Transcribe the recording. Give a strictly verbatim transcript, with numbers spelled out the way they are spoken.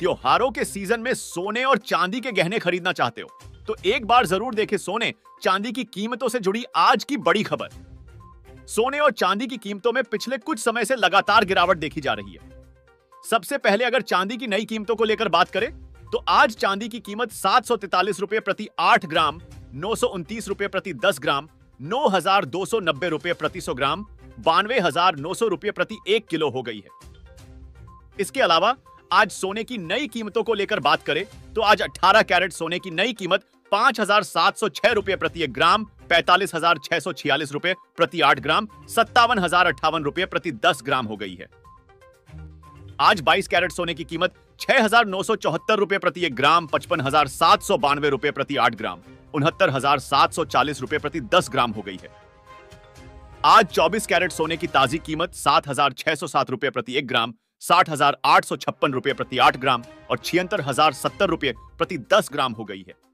त्योहारों के सीजन में सोने और चांदी के गहने खरीदना चाहते हो तो एक बार जरूर देखें सोने चांदी की कीमतों से जुड़ी आज की बड़ी खबर। सोने और चांदी की कीमतों में पिछले कुछ समय से लगातार गिरावट देखी जा रही है। सबसे पहले अगर चांदी की नई कीमतों को लेकर बात करें तो आज चांदी की कीमत सात सौ तैतालीस रुपए प्रति आठ ग्राम, नौ सौ उनतीस रुपए प्रति दस ग्राम, नौ हजार दो सौ नब्बे रुपए प्रति सौ ग्राम, बानवे हजार नौ सौ रुपए प्रति एक किलो हो गई है। इसके अलावा आज सोने की नई कीमतों को लेकर बात करें तो आज अठारह कैरेट सोने की नई कीमत पांच हजार सात सौ छह रुपए प्रति एक ग्राम, पैंतालीस हजार छह सौ छियालीस रुपए प्रति आठ ग्राम, सत्तावन हजार अट्ठावन रुपए प्रति दस ग्राम हो गई है। आज बाईस कैरेट सोने की कीमत छह हजार नौ सौ चौहत्तर रुपए प्रति एक ग्राम, पचपन हजार सात सौ बानवे रुपए प्रति आठ ग्राम, उनहत्तर हजार सात सौ चालीस रुपए प्रति दस ग्राम हो गई है। आज चौबीस कैरेट सोने की ताजी कीमत सात हजार छह सौ सात रुपए प्रति एक ग्राम, साठ हजार आठ सौ छप्पन रुपए प्रति आठ ग्राम और छिहत्तर हजार सत्तर रुपए प्रति दस ग्राम हो गई है।